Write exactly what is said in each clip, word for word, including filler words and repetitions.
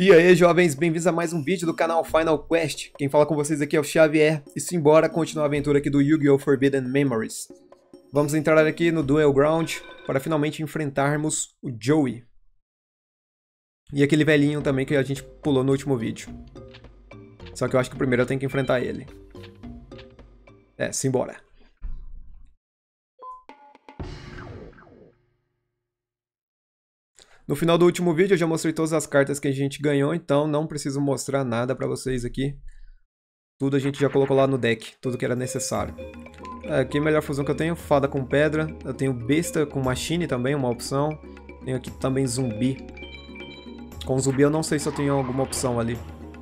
E aí, jovens, bem-vindos a mais um vídeo do canal Final Quest. Quem fala com vocês aqui é o Xavier, e simbora continuar a aventura aqui do Yu-Gi-Oh! Forbidden Memories. Vamos entrar aqui no Duel Ground para finalmente enfrentarmos o Joey. E aquele velhinho também que a gente pulou no último vídeo. Só que eu acho que primeiro eu tenho que enfrentar ele. É, simbora. No final do último vídeo eu já mostrei todas as cartas que a gente ganhou, então não preciso mostrar nada pra vocês aqui. Tudo a gente já colocou lá no deck, tudo que era necessário. Aqui a melhor fusão que eu tenho, Fada com Pedra. Eu tenho Besta com Machine também, uma opção. Tenho aqui também Zumbi. Com Zumbi eu não sei se eu tenho alguma opção ali.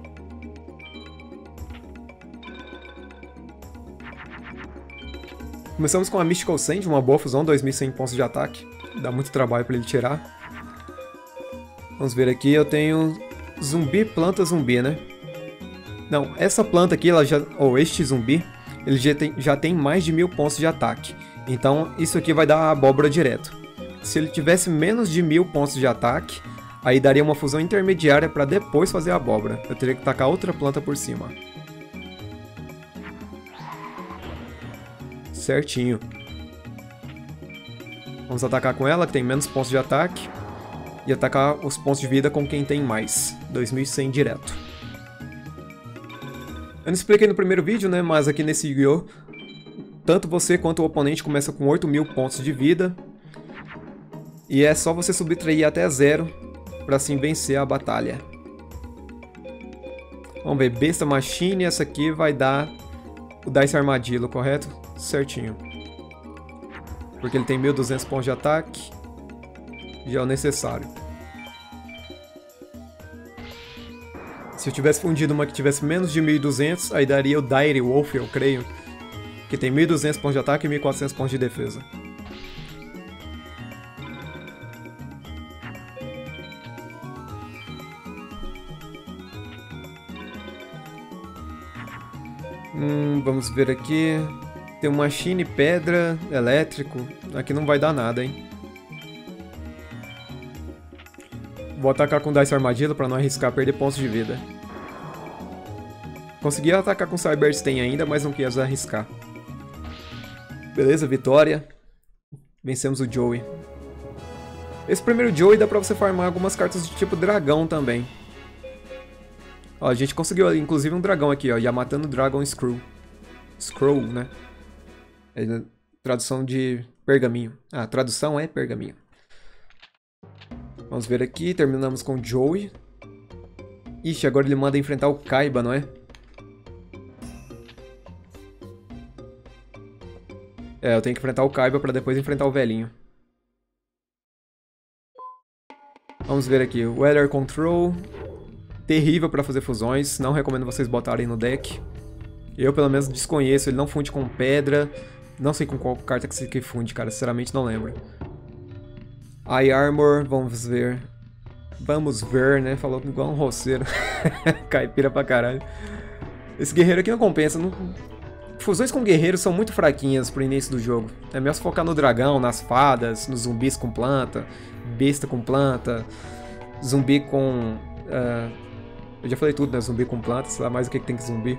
Começamos com a Mystical Sand, uma boa fusão, dois mil e cem pontos de ataque. Dá muito trabalho pra ele tirar. Vamos ver aqui, eu tenho Zumbi, planta, Zumbi, né? Não, essa planta aqui, ela já, ou este Zumbi, ele já tem, já tem mais de mil pontos de ataque. Então, isso aqui vai dar a abóbora direto. Se ele tivesse menos de mil pontos de ataque, aí daria uma fusão intermediária para depois fazer a abóbora. Eu teria que tacar outra planta por cima. Certinho. Vamos atacar com ela, que tem menos pontos de ataque. E atacar os pontos de vida com quem tem mais. dois mil e cem direto. Eu não expliquei no primeiro vídeo, né? Mas aqui nesse Yu-Gi-Oh! Tanto você quanto o oponente começa com oito mil pontos de vida. E é só você subtrair até zero para assim vencer a batalha. Vamos ver, Besta Machine, essa aqui vai dar o Dice Armadillo, correto? Certinho. Porque ele tem mil e duzentos pontos de ataque. Já é o necessário. Se eu tivesse fundido uma que tivesse menos de mil e duzentos, aí daria o Dire Wolf, eu creio. Que tem mil e duzentos pontos de ataque e mil e quatrocentos pontos de defesa. Hum, vamos ver aqui. Tem um Machine, Pedra, Elétrico. Aqui não vai dar nada, hein? Vou atacar com Dice Armadillo para não arriscar perder pontos de vida. Consegui atacar com Cyber Stain ainda, mas não quis arriscar. Beleza, vitória. Vencemos o Joey. Esse primeiro Joey dá pra você farmar algumas cartas de tipo dragão também. Ó, a gente conseguiu inclusive um dragão aqui, ó. Yamatano Dragon Scroll. Scroll, né? É tradução de pergaminho. Ah, tradução é pergaminho. Vamos ver aqui, terminamos com o Joey. Ixi, agora ele manda enfrentar o Kaiba, não é? É, eu tenho que enfrentar o Kaiba para depois enfrentar o velhinho. Vamos ver aqui, Weather Control. Terrível para fazer fusões, não recomendo vocês botarem no deck. Eu pelo menos desconheço, ele não funde com pedra. Não sei com qual carta que você funde, cara, sinceramente não lembro. Eye Armor, vamos ver. Vamos ver, né? Falou igual um roceiro. Caipira pra caralho. Esse guerreiro aqui não compensa. Não... Fusões com guerreiros são muito fraquinhas pro início do jogo. É melhor se focar no dragão, nas fadas, nos zumbis com planta, besta com planta, zumbi com... Uh... Eu já falei tudo, né? Zumbi com planta, sei lá mais o que, que tem que zumbi.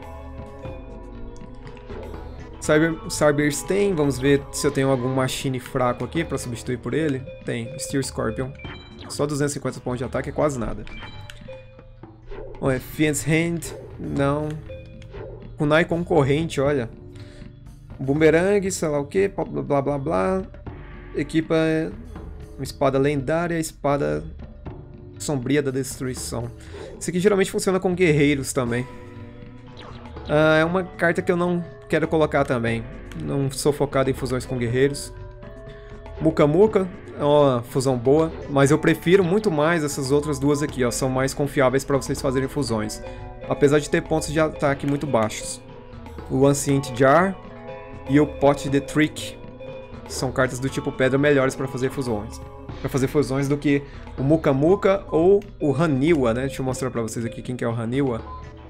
Cyber, Cyber Stain, vamos ver se eu tenho algum Machine fraco aqui pra substituir por ele. Tem, Steel Scorpion. Só duzentos e cinquenta pontos de ataque, é quase nada. Bom, é Fiend's Hand, não. Kunai concorrente, olha. Boomerang, sei lá o que, blá blá blá blá. Equipa uma espada lendária, espada sombria da destruição. Isso aqui geralmente funciona com guerreiros também. Ah, é uma carta que eu não quero colocar também. Não sou focado em fusões com guerreiros. Muka Muka é uma fusão boa, mas eu prefiro muito mais essas outras duas aqui, ó. São mais confiáveis para vocês fazerem fusões. Apesar de ter pontos de ataque muito baixos. O Ancient Jar e o Pot the Trick são cartas do tipo pedra melhores para fazer fusões. Para fazer fusões do que o Muka Muka ou o Haniwa, né? Deixa eu mostrar para vocês aqui quem que é o Haniwa.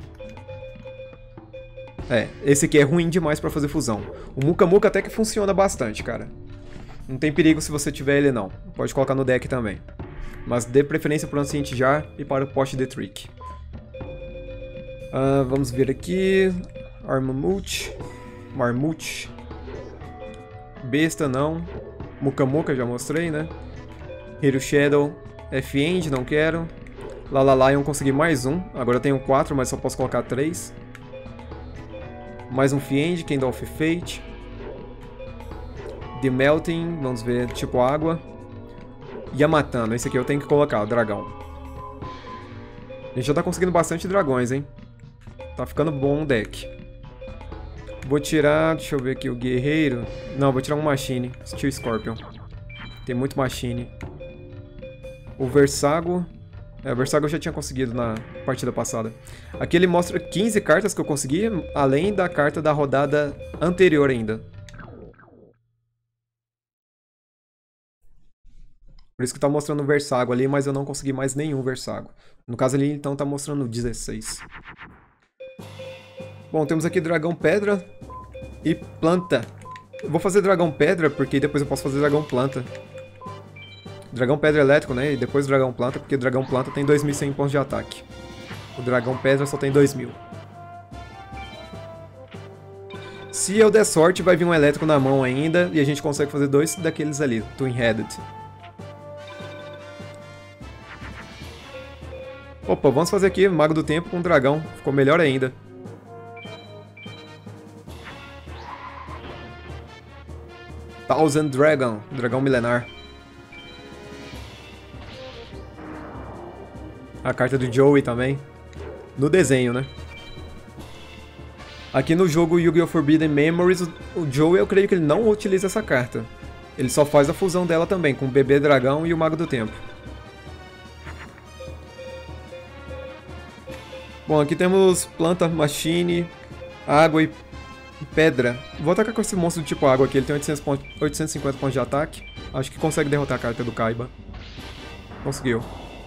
É, esse aqui é ruim demais pra fazer fusão. O Muka Muka até que funciona bastante, cara. Não tem perigo se você tiver ele, não. Pode colocar no deck também. Mas dê preferência para o Ancient Jar e para o Post the Trick. Uh, vamos ver aqui. Armamute. Marmute. Besta não. Muka Muka já mostrei, né? Hero Shadow. F-End, não quero. Lala Lion, consegui mais um. Agora eu tenho quatro, mas só posso colocar três. Mais um Fiend, Candle of Fate. The Melting, vamos ver, tipo água. Yamatano, esse aqui eu tenho que colocar, o dragão. A gente já tá conseguindo bastante dragões, hein? Tá ficando bom o deck. Vou tirar, deixa eu ver aqui, o guerreiro. Não, vou tirar um Machine, Steel Scorpion. Tem muito Machine. O Versago. É, o Versago eu já tinha conseguido na partida passada. Aqui ele mostra quinze cartas que eu consegui, além da carta da rodada anterior ainda. Por isso que tá mostrando o Versago ali, mas eu não consegui mais nenhum Versago. No caso ali, então, tá mostrando dezesseis. Bom, temos aqui Dragão Pedra e Planta. Eu vou fazer Dragão Pedra, porque depois eu posso fazer Dragão Planta. Dragão Pedra Elétrico, né? E depois Dragão Planta, porque Dragão Planta tem dois mil e cem pontos de ataque. O Dragão Pedra só tem dois mil. Se eu der sorte, vai vir um elétrico na mão ainda, e a gente consegue fazer dois daqueles ali, Twin Headed. Opa, vamos fazer aqui Mago do Tempo com Dragão, ficou melhor ainda. Thousand Dragon, Dragão Milenar. A carta do Joey também. No desenho, né? Aqui no jogo Yu-Gi-Oh! Forbidden Memories, o Joey, eu creio que ele não utiliza essa carta. Ele só faz a fusão dela também, com o Bebê Dragão e o Mago do Tempo. Bom, aqui temos Planta, Machine, Água e Pedra. Vou atacar com esse monstro do tipo água aqui, ele tem oitocentos pontos, oitocentos e cinquenta pontos de ataque. Acho que consegue derrotar a carta do Kaiba. Conseguiu.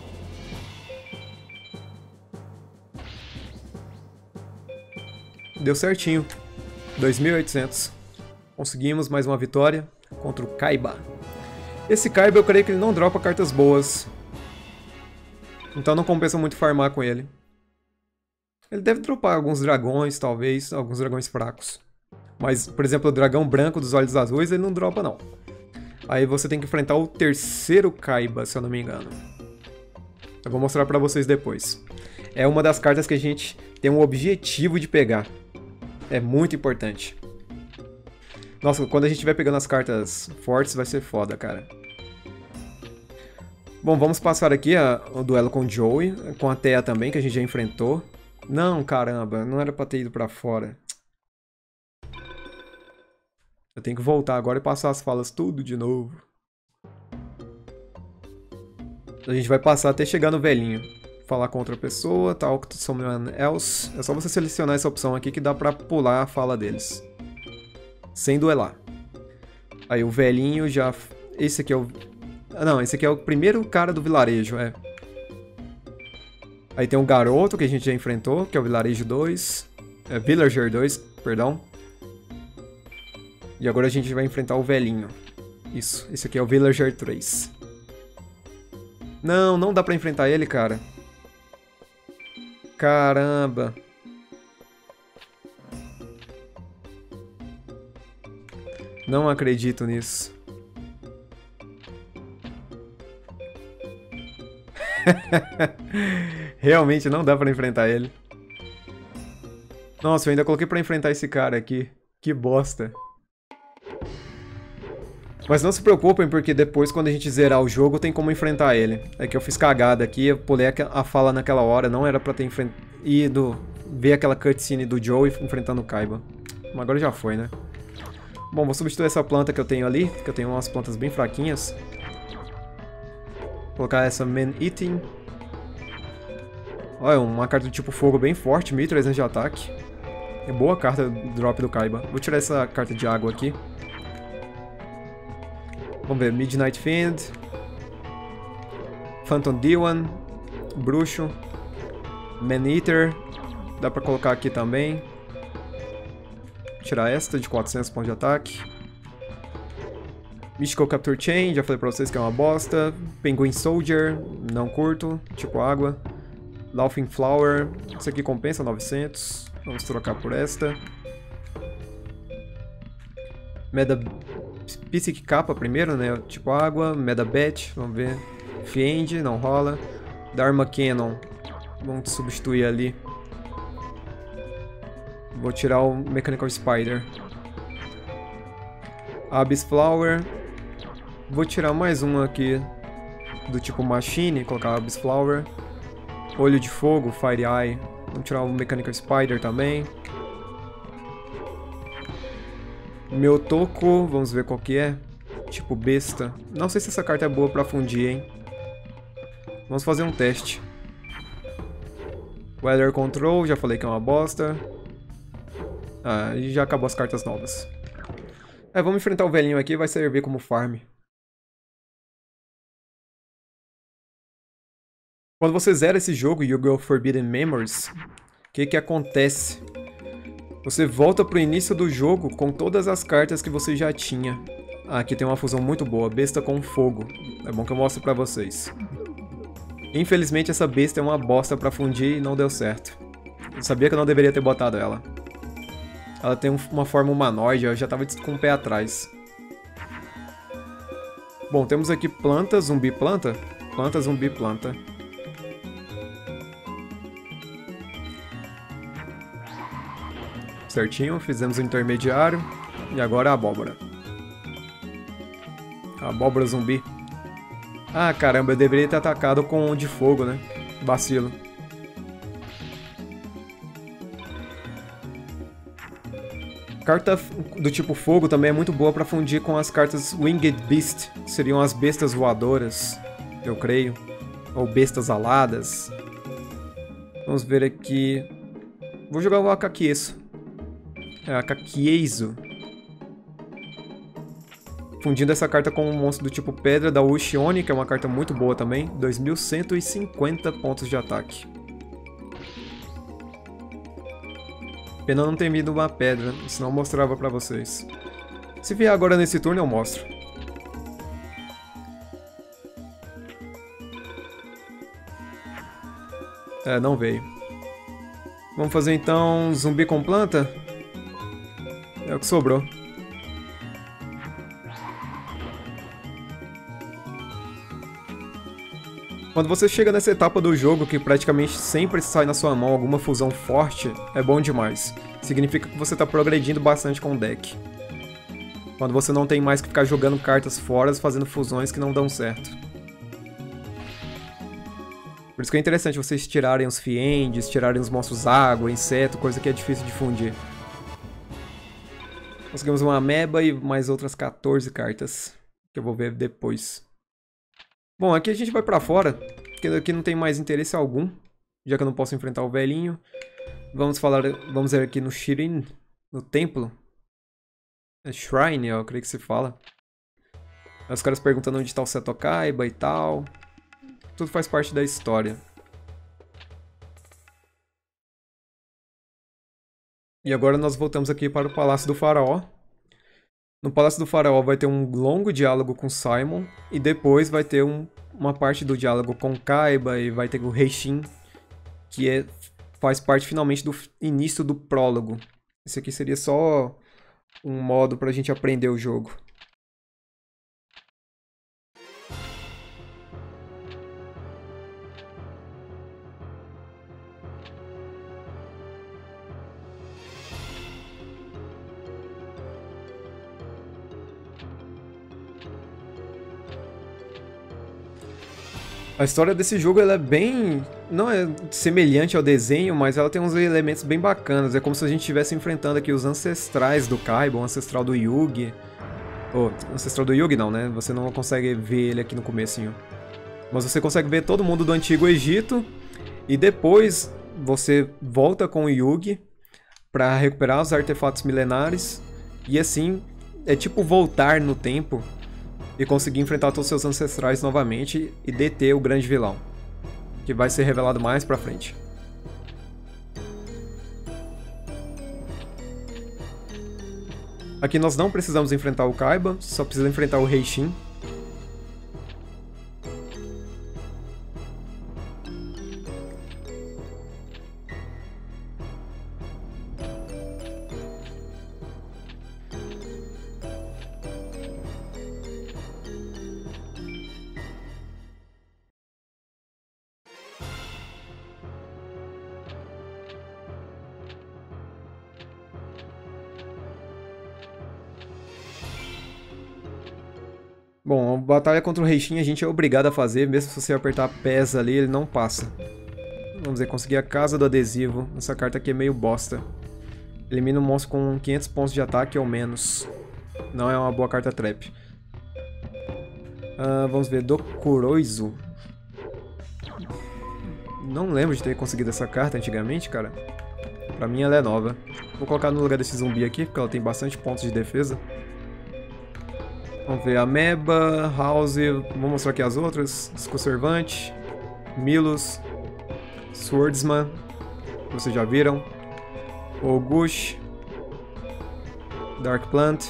Deu certinho. dois mil e oitocentos. Conseguimos mais uma vitória contra o Kaiba. Esse Kaiba eu creio que ele não dropa cartas boas. Então não compensa muito farmar com ele. Ele deve dropar alguns dragões, talvez, alguns dragões fracos. Mas, por exemplo, o dragão branco dos olhos azuis, ele não dropa não. Aí você tem que enfrentar o terceiro Kaiba, se eu não me engano. Eu vou mostrar pra vocês depois. É uma das cartas que a gente tem um objetivo de pegar. É muito importante. Nossa, quando a gente vai pegando as cartas fortes, vai ser foda, cara. Bom, vamos passar aqui a, o duelo com o Joey, com a Thea também, que a gente já enfrentou. Não, caramba, não era pra ter ido pra fora. Eu tenho que voltar agora e passar as falas tudo de novo. A gente vai passar até chegar no velhinho. Falar com outra pessoa, talk to someone else. É só você selecionar essa opção aqui que dá pra pular a fala deles. Sem duelar. Aí o velhinho já... Esse aqui é o... Ah, não, esse aqui é o primeiro cara do vilarejo, é. Aí tem um garoto que a gente já enfrentou, que é o Vilarejo dois. É, Villager dois, perdão. E agora a gente vai enfrentar o velhinho. Isso, esse aqui é o Villager três. Não, não dá pra enfrentar ele, cara. Caramba. Não acredito nisso. Realmente não dá pra enfrentar ele. Nossa, eu ainda coloquei pra enfrentar esse cara aqui. Que bosta. Mas não se preocupem, porque depois, quando a gente zerar o jogo, tem como enfrentar ele. É que eu fiz cagada aqui, eu pulei a fala naquela hora, não era pra ter enfrent... ido ver aquela cutscene do Joey enfrentando o Kaiba. Mas agora já foi, né? Bom, vou substituir essa planta que eu tenho ali, que eu tenho umas plantas bem fraquinhas. Vou colocar essa Man-Eating. Olha, uma carta do tipo fogo bem forte, mil e trezentos de ataque. É boa carta drop do Kaiba. Vou tirar essa carta de água aqui. Vamos ver, Midnight Fiend, Phantom Diwan, Bruxo, Man-Eater, dá pra colocar aqui também. Tirar esta de quatrocentos pontos de ataque. Mystical Capture Chain, já falei pra vocês que é uma bosta. Penguin Soldier, não curto, tipo água. Laughing Flower, isso aqui compensa, novecentos. Vamos trocar por esta. Meda Psychic Kappa primeiro, né? Tipo água. Meda Bat, vamos ver. Fiend, não rola. Dharma Cannon, vamos substituir ali. Vou tirar o Mechanical Spider. Abyss Flower. Vou tirar mais um aqui do tipo Machine, colocar Abyss Flower. Olho de Fogo, Fire Eye. Vamos tirar o Mechanical Spider também. Meu Toco, vamos ver qual que é. Tipo besta. Não sei se essa carta é boa pra fundir, hein. Vamos fazer um teste. Weather Control, já falei que é uma bosta. Ah, e já acabou as cartas novas. É, vamos enfrentar o velhinho aqui, vai servir como farm. Quando você zera esse jogo, Yu-Gi-Oh! Forbidden Memories, o que que acontece? Você volta pro início do jogo com todas as cartas que você já tinha. Ah, aqui tem uma fusão muito boa, besta com fogo. É bom que eu mostre pra vocês. Infelizmente essa besta é uma bosta pra fundir e não deu certo. Eu sabia que eu não deveria ter botado ela. Ela tem uma forma humanoide, eu já tava com o pé atrás. Bom, temos aqui planta, zumbi, planta. Planta, zumbi, planta. Certinho, fizemos o intermediário. E agora a abóbora. A abóbora zumbi. Ah, caramba, eu deveria ter atacado com o de fogo, né? Vacilo. Carta do tipo fogo também é muito boa pra fundir com as cartas Winged Beast, que seriam as bestas voadoras, eu creio. Ou bestas aladas. Vamos ver aqui. Vou jogar o Akakieso. É, Akakieso. Fundindo essa carta com um monstro do tipo pedra da Ushioni, que é uma carta muito boa também. dois mil cento e cinquenta pontos de ataque. Pena não ter vindo uma pedra, senão eu mostrava pra vocês. Se vier agora nesse turno eu mostro. É, não veio. Vamos fazer então zumbi com planta? É o que sobrou. Quando você chega nessa etapa do jogo que praticamente sempre sai na sua mão alguma fusão forte, é bom demais. Significa que você está progredindo bastante com o deck. Quando você não tem mais que ficar jogando cartas fora, fazendo fusões que não dão certo. Por isso que é interessante vocês tirarem os fiendes, tirarem os monstros água, inseto, coisa que é difícil de fundir. Conseguimos uma ameba e mais outras quatorze cartas, que eu vou ver depois. Bom, aqui a gente vai pra fora, porque aqui não tem mais interesse algum, já que eu não posso enfrentar o velhinho. Vamos falar, vamos ver aqui no Shirin, no templo. É Shrine, eu creio que se fala. Os caras perguntando onde tá o Seto Kaiba e tal. Tudo faz parte da história. E agora nós voltamos aqui para o Palácio do Faraó. No Palácio do Faraó vai ter um longo diálogo com Simon. E depois vai ter um, uma parte do diálogo com Kaiba. E vai ter o Rei Shin, que é, faz parte finalmente do início do prólogo. Esse aqui seria só um modo para a gente aprender o jogo. A história desse jogo ela é bem... não é semelhante ao desenho, mas ela tem uns elementos bem bacanas. É como se a gente estivesse enfrentando aqui os ancestrais do Kaiba, o ancestral do Yugi. Oh, ancestral do Yugi não, né? Você não consegue ver ele aqui no comecinho. Mas você consegue ver todo mundo do Antigo Egito. E depois você volta com o Yugi para recuperar os artefatos milenares. E assim, é tipo voltar no tempo e conseguir enfrentar todos os seus ancestrais novamente e deter o grande vilão, que vai ser revelado mais pra frente. Aqui nós não precisamos enfrentar o Kaiba, só precisa enfrentar o Heishin. Bom, a batalha contra o Heishin a gente é obrigado a fazer, mesmo se você apertar P E S ali, ele não passa. Vamos ver, conseguir a Casa do Adesivo. Essa carta aqui é meio bosta. Elimina um monstro com quinhentos pontos de ataque ou menos. Não é uma boa carta trap. Uh, vamos ver, Dokuroizu. Não lembro de ter conseguido essa carta antigamente, cara. Pra mim ela é nova. Vou colocar no lugar desse zumbi aqui, porque ela tem bastante pontos de defesa. Vamos ver, Ameba, House, vou mostrar aqui as outras. Desconservante, Milos, Swordsman, vocês já viram. Ogush, Dark Plant.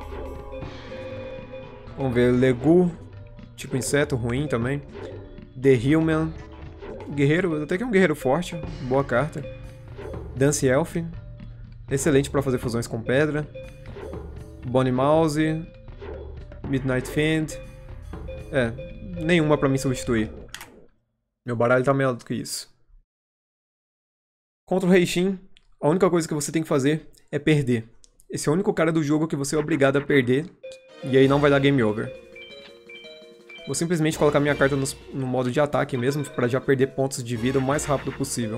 Vamos ver, Legu, tipo inseto, ruim também. The Human, guerreiro, até que é um guerreiro forte, boa carta. Dance Elf, excelente para fazer fusões com pedra. Bonnie Mouse, Midnight Fiend. É, nenhuma pra mim substituir. Meu baralho tá melhor do que isso. Contra o Heishin, a única coisa que você tem que fazer é perder. Esse é o único cara do jogo que você é obrigado a perder. E aí não vai dar game over. Vou simplesmente colocar minha carta no, no modo de ataque mesmo, pra já perder pontos de vida o mais rápido possível.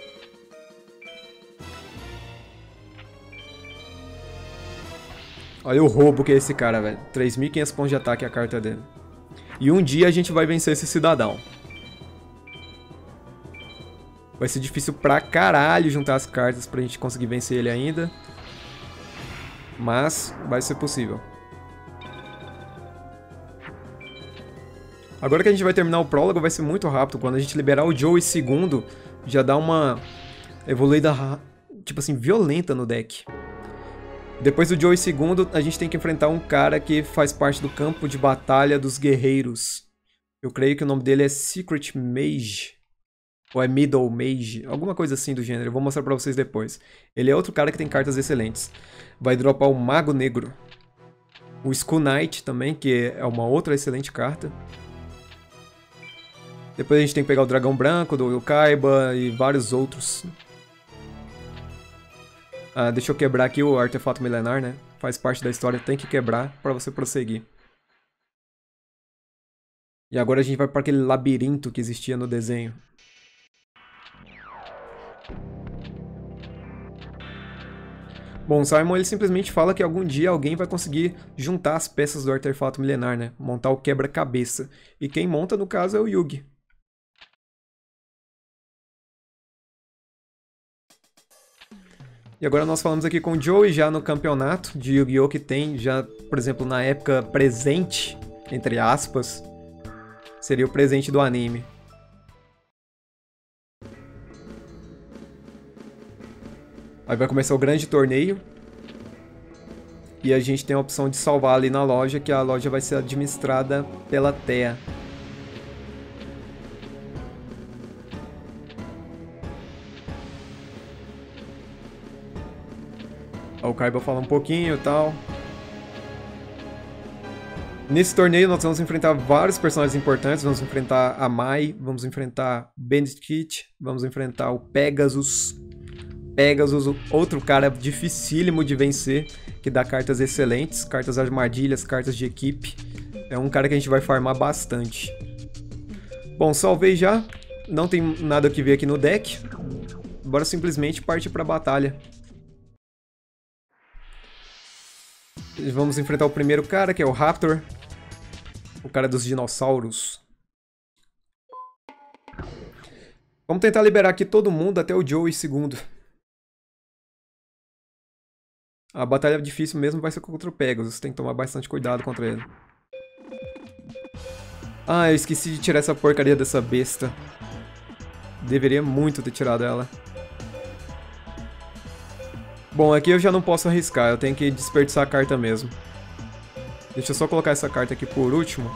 Olha o roubo que é esse cara, velho. três mil e quinhentos pontos de ataque a carta dele. E um dia a gente vai vencer esse cidadão. Vai ser difícil pra caralho juntar as cartas pra gente conseguir vencer ele ainda. Mas vai ser possível. Agora que a gente vai terminar o prólogo vai ser muito rápido. Quando a gente liberar o Joey segundo, já dá uma evoluída, tipo assim, violenta no deck. Depois do Joey segundo, a gente tem que enfrentar um cara que faz parte do campo de batalha dos guerreiros. Eu creio que o nome dele é Secret Mage. Ou é Middle Mage. Alguma coisa assim do gênero. Eu vou mostrar pra vocês depois. Ele é outro cara que tem cartas excelentes. Vai dropar o Mago Negro. O Skull Knight também, que é uma outra excelente carta. Depois a gente tem que pegar o Dragão Branco, do Kaiba e vários outros. Ah, deixa eu quebrar aqui o artefato milenar, né? Faz parte da história, tem que quebrar para você prosseguir. E agora a gente vai para aquele labirinto que existia no desenho. Bom, Simon ele simplesmente fala que algum dia alguém vai conseguir juntar as peças do artefato milenar, né? Montar o quebra-cabeça. E quem monta, no caso, é o Yugi. E agora nós falamos aqui com o Joey já no campeonato de Yu-Gi-Oh! Que tem já, por exemplo, na época presente, entre aspas, seria o presente do anime. Aí vai começar o grande torneio. E a gente tem a opção de salvar ali na loja, que a loja vai ser administrada pela Thea. O Kaiba fala um pouquinho e tal. Nesse torneio nós vamos enfrentar vários personagens importantes. Vamos enfrentar a Mai, vamos enfrentar o Bandit Kit, vamos enfrentar o Pegasus. Pegasus, outro cara dificílimo de vencer, que dá cartas excelentes, cartas armadilhas, cartas de equipe. É um cara que a gente vai farmar bastante. Bom, salvei já. Não tem nada que ver aqui no deck. Bora simplesmente partir pra batalha. Vamos enfrentar o primeiro cara, que é o Raptor. O cara dos dinossauros. Vamos tentar liberar aqui todo mundo até o Joey segundo. A batalha difícil mesmo vai ser contra o Pegasus. Tem que tomar bastante cuidado contra ele. Ah, eu esqueci de tirar essa porcaria dessa besta. Deveria muito ter tirado ela. Bom, aqui eu já não posso arriscar, eu tenho que desperdiçar a carta mesmo. Deixa eu só colocar essa carta aqui por último.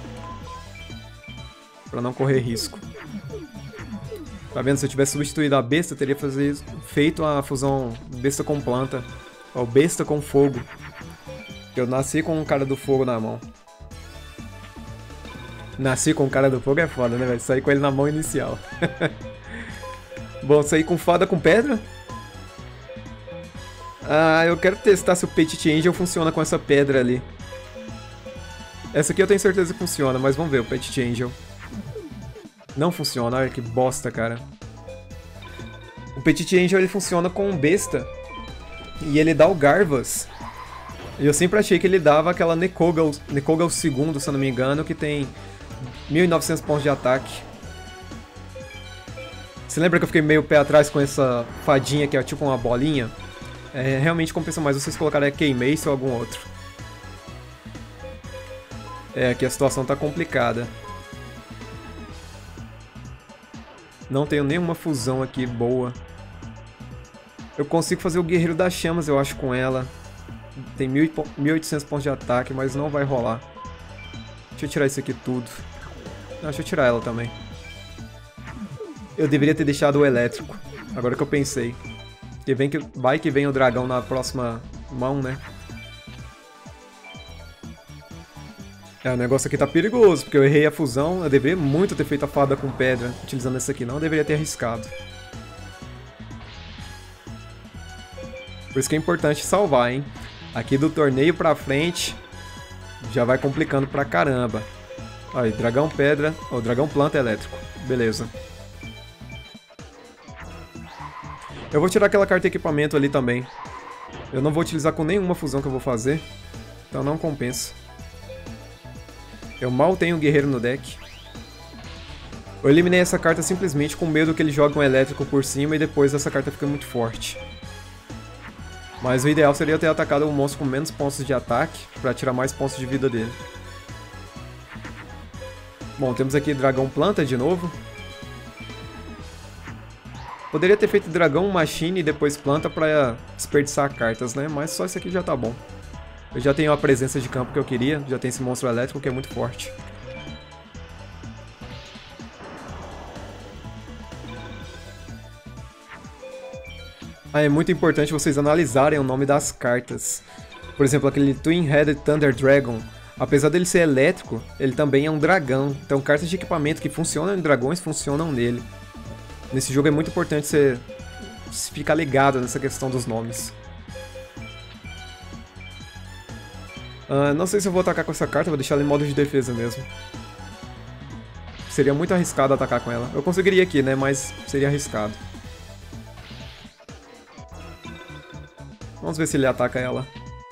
Pra não correr risco. Tá vendo? Se eu tivesse substituído a besta, eu teria fazer, feito a fusão besta com planta. Ou besta com fogo. Eu nasci com um cara do fogo na mão. Nasci com um cara do fogo é foda, né, velho? Saí com ele na mão inicial. Bom, saí com fada com pedra. Ah, eu quero testar se o Petit Angel funciona com essa pedra ali. Essa aqui eu tenho certeza que funciona, mas vamos ver o Petit Angel. Não funciona, olha que bosta, cara. O Petit Angel ele funciona com besta. E ele dá o Garvas. E eu sempre achei que ele dava aquela Nekogal, Nekogal segundo, se eu não me engano, que tem mil e novecentos pontos de ataque. Você lembra que eu fiquei meio pé atrás com essa fadinha que é tipo uma bolinha? É, realmente compensa mais vocês colocarem a Keymace ou algum outro. É, aqui a situação tá complicada. Não tenho nenhuma fusão aqui boa. Eu consigo fazer o Guerreiro das Chamas, eu acho, com ela. Tem mil e oitocentos pontos de ataque, mas não vai rolar. Deixa eu tirar isso aqui tudo. Não, deixa eu tirar ela também. Eu deveria ter deixado o elétrico. Agora que eu pensei. Que vem que, vai que vem o dragão na próxima mão, né? É, o negócio aqui tá perigoso, porque eu errei a fusão. Eu deveria muito ter feito a fada com pedra utilizando essa aqui, não. Eu deveria ter arriscado. Por isso que é importante salvar, hein? Aqui do torneio pra frente já vai complicando pra caramba. Aí, dragão pedra, ou oh, dragão planta elétrico. Beleza. Eu vou tirar aquela carta de equipamento ali também. Eu não vou utilizar com nenhuma fusão que eu vou fazer. Então não compensa. Eu mal tenho um guerreiro no deck. Eu eliminei essa carta simplesmente com medo que ele jogue um elétrico por cima e depois essa carta fica muito forte. Mas o ideal seria ter atacado um monstro com menos pontos de ataque para tirar mais pontos de vida dele. Bom, temos aqui dragão planta de novo. Poderia ter feito dragão machine e depois planta para desperdiçar cartas, né? Mas só isso aqui já tá bom. Eu já tenho a presença de campo que eu queria, já tem esse monstro elétrico que é muito forte. Ah, é muito importante vocês analisarem o nome das cartas. Por exemplo, aquele Twin-Headed Thunder Dragon. Apesar dele ser elétrico, ele também é um dragão. Então cartas de equipamento que funcionam em dragões funcionam nele. Nesse jogo é muito importante você ficar ligado nessa questão dos nomes. Uh, não sei se eu vou atacar com essa carta, vou deixar ela em modo de defesa mesmo. Seria muito arriscado atacar com ela. Eu conseguiria aqui, né? Mas seria arriscado. Vamos ver se ele ataca ela.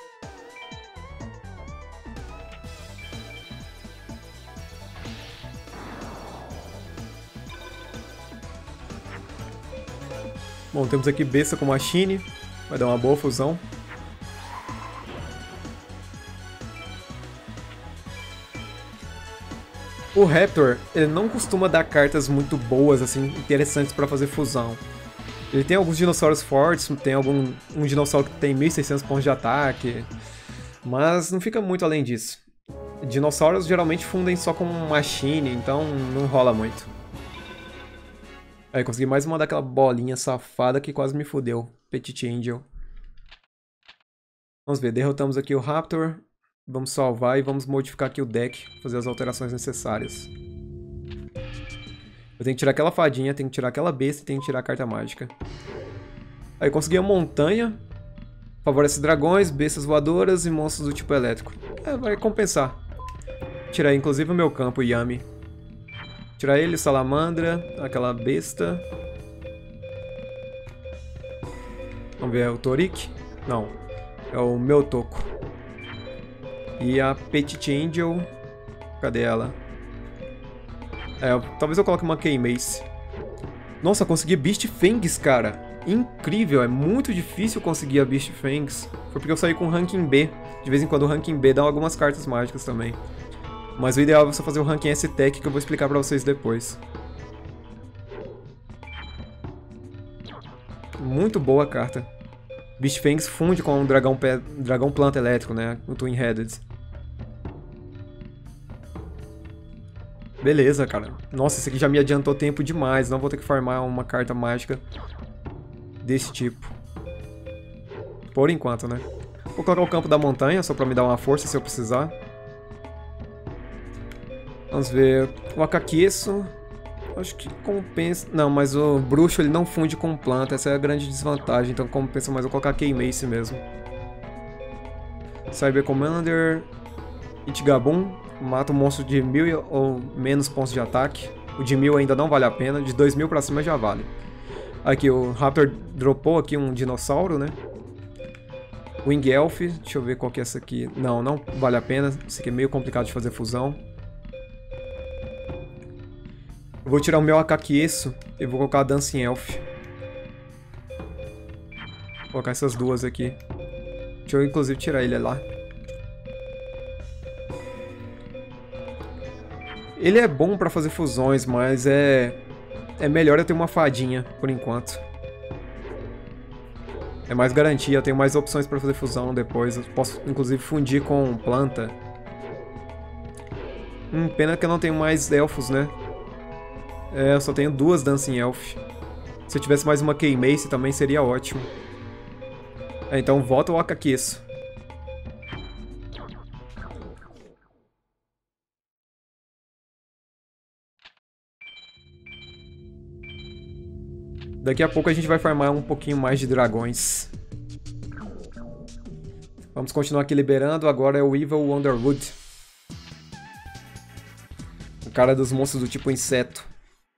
Bom, temos aqui besta com machine. Vai dar uma boa fusão. O Raptor, ele não costuma dar cartas muito boas, assim, interessantes para fazer fusão. Ele tem alguns dinossauros fortes, tem algum um dinossauro que tem mil e seiscentos pontos de ataque, mas não fica muito além disso. Dinossauros geralmente fundem só com machine, então não rola muito. Aí consegui mais uma daquela bolinha safada que quase me fudeu, Petit Angel. Vamos ver, derrotamos aqui o Raptor, vamos salvar e vamos modificar aqui o deck, fazer as alterações necessárias. Eu tenho que tirar aquela fadinha, tenho que tirar aquela besta e tenho que tirar a carta mágica. Aí consegui a montanha. Favorece dragões, bestas voadoras e monstros do tipo elétrico. É, vai compensar. Tirar inclusive o meu campo, Yami. Tirar ele, salamandra, aquela besta. Vamos ver, é o Torik? Não, é o Meltoko. E a Petit Angel. Cadê ela? É, talvez eu coloque uma Keymace. Nossa, consegui Beast Fangs, cara. Incrível, é muito difícil conseguir a Beast Fangs. Foi porque eu saí com o ranking B. De vez em quando o ranking B dá algumas cartas mágicas também. Mas o ideal é você fazer o ranking S-Tech, que eu vou explicar pra vocês depois. Muito boa a carta. Beast Fangs funde com o dragão, pé, dragão planta elétrico, né? O Twin Headed. Beleza, cara. Nossa, esse aqui já me adiantou tempo demais. Não vou ter que farmar uma carta mágica desse tipo. Por enquanto, né? Vou colocar o campo da montanha, só pra me dar uma força se eu precisar. Vamos ver. O Akakesu. Acho que compensa... Não, mas o bruxo ele não funde com planta. Essa é a grande desvantagem. Então compensa mais eu colocar Keymace mesmo. Cyber Commander. Itgabum. Mata um monstro de mil ou menos pontos de ataque. O de mil ainda não vale a pena. De dois mil pra cima já vale. Aqui, o Raptor dropou aqui um dinossauro, né? Wing Elf. Deixa eu ver qual que é essa aqui. Não, não vale a pena. Isso aqui é meio complicado de fazer fusão. Eu vou tirar o meu Akakesu e vou colocar a Dancing Elf. Vou colocar essas duas aqui. Deixa eu inclusive tirar ele lá. Ele é bom pra fazer fusões, mas é... É melhor eu ter uma fadinha, por enquanto. É mais garantia, eu tenho mais opções pra fazer fusão depois. Eu posso, inclusive, fundir com planta. Hum, pena que eu não tenho mais elfos, né? É, eu só tenho duas Dancing Elf. Se eu tivesse mais uma Keymace também seria ótimo. É, então volta o Akakesu. Daqui a pouco a gente vai farmar um pouquinho mais de dragões. Vamos continuar aqui liberando. Agora é o Evil Underwood. O cara dos monstros do tipo inseto.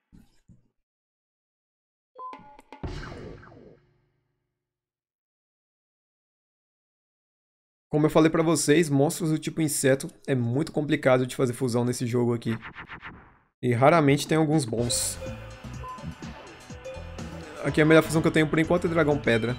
Como eu falei pra vocês, monstros do tipo inseto é muito complicado de fazer fusão nesse jogo aqui. E raramente tem alguns bons. Aqui a melhor fusão que eu tenho por enquanto é Dragão Pedra.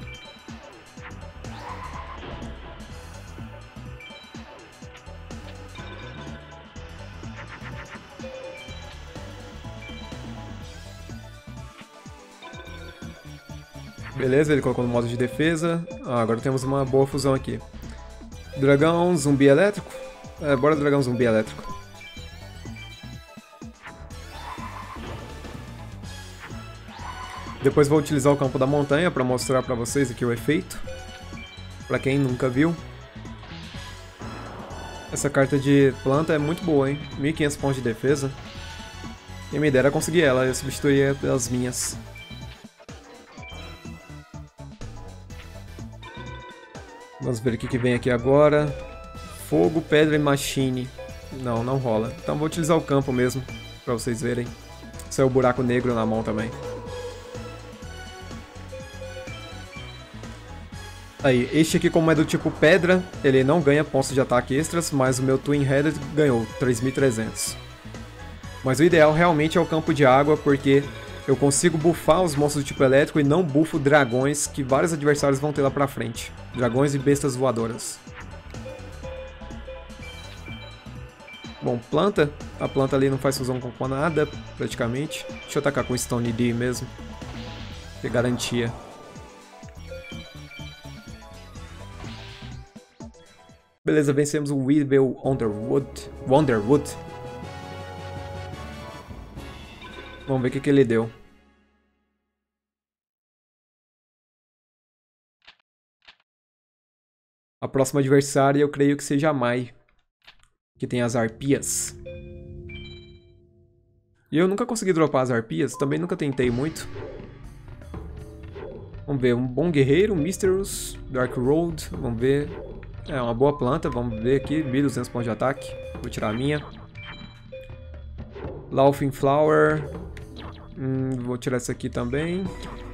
Beleza, ele colocou no modo de defesa. Ah, agora temos uma boa fusão aqui. Dragão zumbi elétrico? É, bora dragão zumbi elétrico. Depois vou utilizar o campo da montanha para mostrar para vocês aqui o efeito. Para quem nunca viu. Essa carta de planta é muito boa, hein? mil e quinhentos pontos de defesa. Quem me dera conseguir ela, eu substituiria pelas minhas. Vamos ver o que vem aqui agora. Fogo, pedra e machine. Não, não rola. Então vou utilizar o campo mesmo, pra vocês verem. Saiu o buraco negro na mão também. Aí, este aqui como é do tipo pedra, ele não ganha pontos de ataque extras, mas o meu Twin Headed ganhou três mil e trezentos. Mas o ideal realmente é o campo de água, porque eu consigo buffar os monstros do tipo elétrico e não buffo dragões que vários adversários vão ter lá pra frente. Dragões e bestas voadoras. Bom, planta. A planta ali não faz fusão com nada, praticamente. Deixa eu atacar com Stone D mesmo. Ter garantia. Beleza, vencemos o Weevil Underwood. Wonderwood. Vamos ver o que, que ele deu. A próxima adversária eu creio que seja a Mai. Que tem as arpias. E eu nunca consegui dropar as arpias. Também nunca tentei muito. Vamos ver. Um bom guerreiro. Mysterous. Dark Road. Vamos ver. É uma boa planta. Vamos ver aqui. mil e duzentos pontos de ataque. Vou tirar a minha. Laughing Flower. Hum, vou tirar essa aqui também.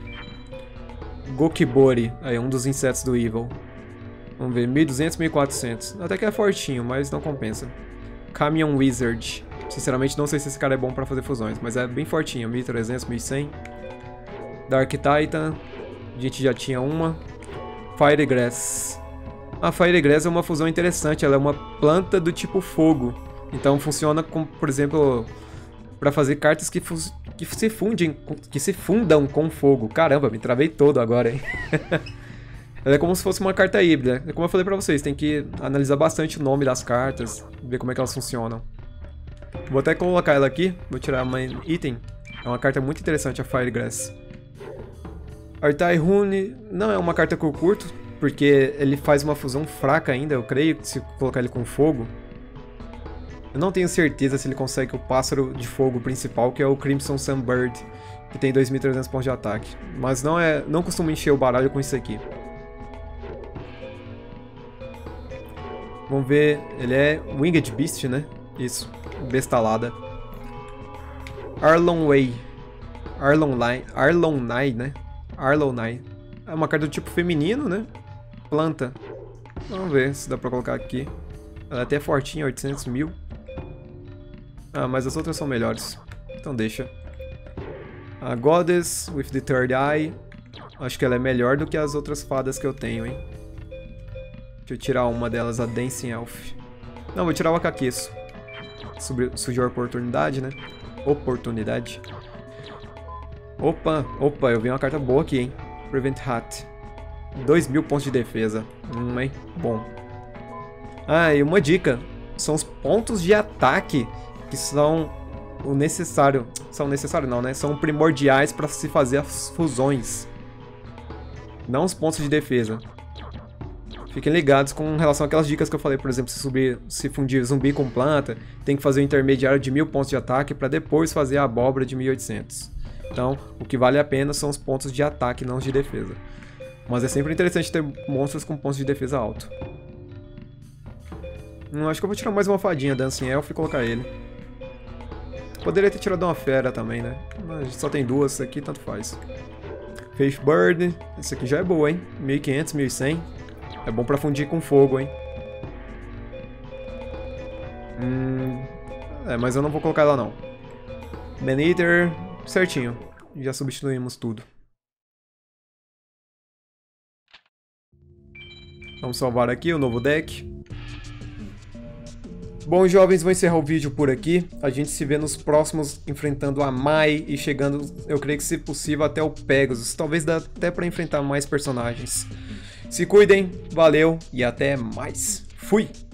Gokibori. Aí, um dos insetos do Evil. Vamos ver, mil e duzentos, mil e quatrocentos. Até que é fortinho, mas não compensa. Camion Wizard. Sinceramente, não sei se esse cara é bom pra fazer fusões, mas é bem fortinho. mil e trezentos, mil e cem. Dark Titan. A gente já tinha uma. Firegrass. A Firegrass é uma fusão interessante. Ela é uma planta do tipo fogo. Então funciona como, por exemplo, pra fazer cartas que, que, se fundem, que se fundam com fogo. Caramba, me travei todo agora, hein? Ela é como se fosse uma carta híbrida. Como eu falei pra vocês, tem que analisar bastante o nome das cartas, ver como é que elas funcionam. Vou até colocar ela aqui, vou tirar uma item. É uma carta muito interessante, a Firegrass. Artai Rune não é uma carta que eu curto, porque ele faz uma fusão fraca ainda, eu creio, se colocar ele com fogo. Eu não tenho certeza se ele consegue o pássaro de fogo principal, que é o Crimson Sunbird, que tem dois mil e trezentos pontos de ataque. Mas não, é, não costumo encher o baralho com isso aqui. Vamos ver, ele é Winged Beast, né? Isso, bestalada. Arlong Way. Arlong Arlongnai, né? Arlongnai. É uma carta do tipo feminino, né? Planta. Vamos ver se dá pra colocar aqui. Ela é até fortinha, oitocentos mil. Ah, mas as outras são melhores. Então deixa. A Goddess with the Third Eye. Acho que ela é melhor do que as outras fadas que eu tenho, hein? Deixa eu tirar uma delas, a Dancing Elf. Não, vou tirar o Akakesu. Surgiu a oportunidade, né? Oportunidade. Opa, opa, eu vi uma carta boa aqui, hein? Prevent Hat. dois mil pontos de defesa. Hum, hein? Bom. Ah, e uma dica. São os pontos de ataque que são o necessário. São necessários não, né? São primordiais para se fazer as fusões. Não os pontos de defesa. Fiquem ligados com relação àquelas dicas que eu falei, por exemplo, se, subir, se fundir zumbi com planta, tem que fazer o intermediário de mil pontos de ataque para depois fazer a abóbora de mil e oitocentos. Então, o que vale a pena são os pontos de ataque, não os de defesa. Mas é sempre interessante ter monstros com pontos de defesa alto. Hum, acho que eu vou tirar mais uma fadinha, Dancing Elf, e colocar ele. Poderia ter tirado uma fera também, né? Mas só tem duas, essa aqui tanto faz. Faith Bird, essa aqui já é boa, hein? mil e quinhentos, mil e cem. É bom pra fundir com fogo, hein? Hum... É, mas eu não vou colocar ela não. Maneater, certinho. Já substituímos tudo. Vamos salvar aqui o novo deck. Bom, jovens, vou encerrar o vídeo por aqui. A gente se vê nos próximos enfrentando a Mai e chegando, eu creio que se possível, até o Pegasus. Talvez dá até pra enfrentar mais personagens. Se cuidem, valeu e até mais. Fui!